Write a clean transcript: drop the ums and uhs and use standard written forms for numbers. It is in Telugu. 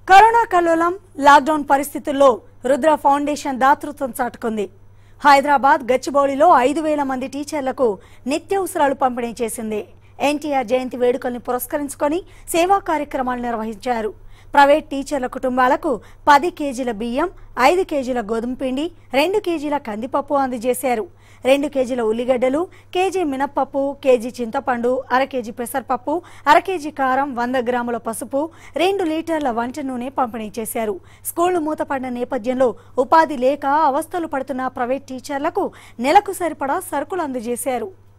కరోనా కల్లోలం లాక్డౌన్ పరిస్థితుల్లో రుద్ర ఫౌండేషన్ దాతృత్వం చాటుకుంది. హైదరాబాద్ గచ్చిబౌలిలో 5,000 మంది టీచర్లకు నిత్యావసరాలు పంపిణీ చేసింది. ఎన్టీఆర్ జయంతి వేడుకల్ని పురస్కరించుకొని సేవా కార్యక్రమాలు నిర్వహించారు. ప్రైవేట్ టీచర్ల కుటుంబాలకు 10 కేజీల బియ్యం, 5 కేజీల గోధుమ పిండి, 2 కేజీల కందిపప్పు అందజేశారు. 2 కేజీల ఉల్లిగడ్డలు, కేజీ మినప్పప్పు, కేజీ చింతపండు, అర కేజీ పెసరపప్పు, అర కేజీ కారం, 100 గ్రాముల పసుపు, 2 లీటర్ల వంట నూనె పంపిణీ చేశారు. స్కూళ్లు మూతపడిన నేపథ్యంలో ఉపాధి లేక అవస్థలు పడుతున్న ప్రైవేట్ టీచర్లకు నెలకు సరిపడా సరుకులు అందజేశారు.